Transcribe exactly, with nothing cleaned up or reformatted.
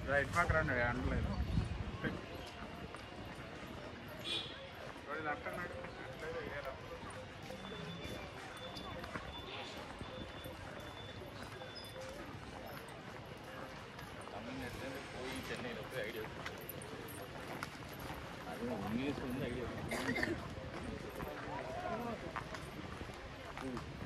right పక్క రండి అనలేదు తమిళనాడులో పోయి చెన్నైలో పోయి ఐడియా అది ఇంగ్లీష్ ఉంది ఐడియా